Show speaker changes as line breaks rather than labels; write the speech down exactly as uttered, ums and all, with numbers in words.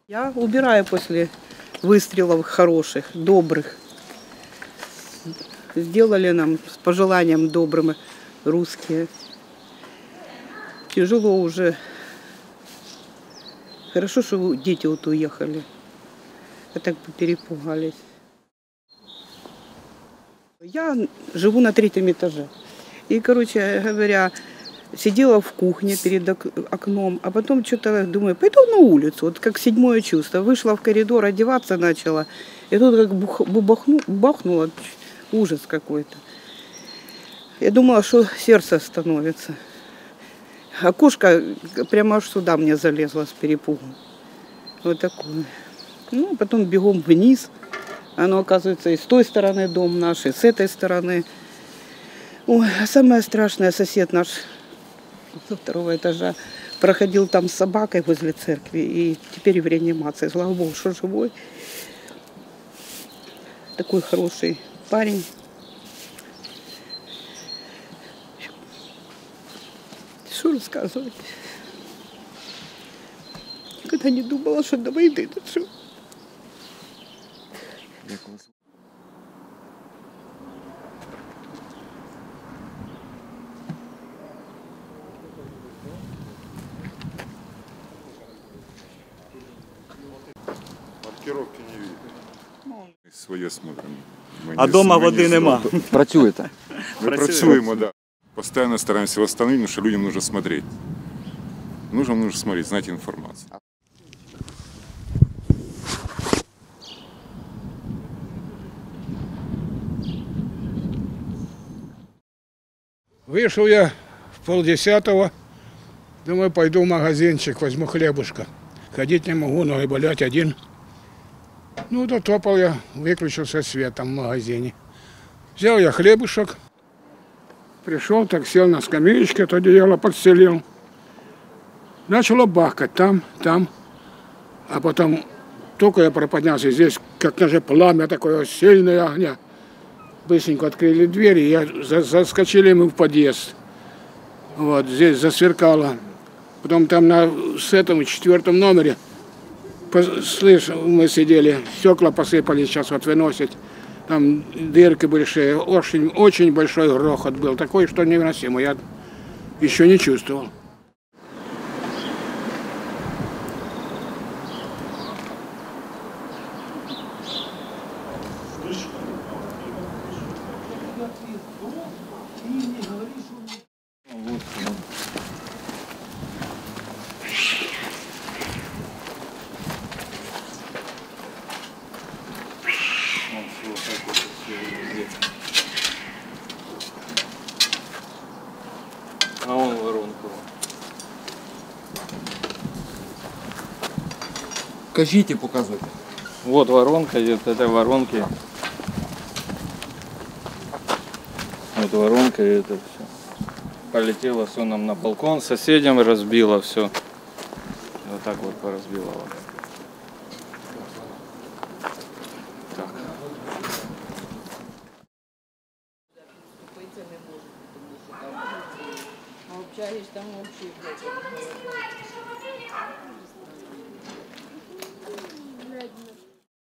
Я убираю после выстрелов хороших, добрых. Сделали нам с пожеланием добрым русские. Тяжело уже. Хорошо, что дети вот уехали. А так бы перепугались. Я живу на третьем этаже. И, короче говоря, сидела в кухне перед окном, а потом что-то думаю, пойду на улицу, вот как седьмое чувство. Вышла в коридор, одеваться начала, и тут как бухну, бахнуло, ужас какой-то. Я думала, что сердце остановится. А кошка прямо аж сюда мне залезла с перепугу. Вот такое. Ну, потом бегом вниз. Оно, оказывается, и с той стороны дом наш, и с этой стороны. Ой, а самое страшное, сосед наш со второго этажа проходил там с собакой возле церкви, и теперь в реанимации. Слава Богу, что живой. Такой хороший парень. Что рассказывать? Никогда не думала, что до войны доживу.
Маркировки не видно. Своє смотримо. Ми
А
не-
дома
ми не
води нема.
Працюєте?
Ми працюємо, да. Постоянно стараемся восстановить, потому что людям нужно смотреть. Нужно, нужно смотреть, знать информацию.
Вышел я в полдесятого, думаю, пойду в магазинчик, возьму хлебушка. Ходить не могу, ноги болят один. Ну, дотопал я, выключился свет там в магазине. Взял я хлебушек, пришел, так сел на скамеечке, то одеяло подстелил. Начало бахкать там, там. А потом только я проподнялся, здесь как даже пламя такое, сильное огня. Быстренько открыли двери, я заскочили мы в подъезд. Вот, здесь засверкало. Потом там на с этом четвертом номере, слышь, мы сидели, стекла посыпались, сейчас вот выносят. Там дырки большие, очень, очень большой грохот был, такой, что невыносимо, я еще не чувствовал.
А вон воронку.
Кажіть і показуйте.
Вот воронка, и вот этой воронки. Вот воронка, и это все. Полетело все нам на балкон, соседям разбило все. Вот так вот поразбило. Вот. Так.
А общаєш там взагалі.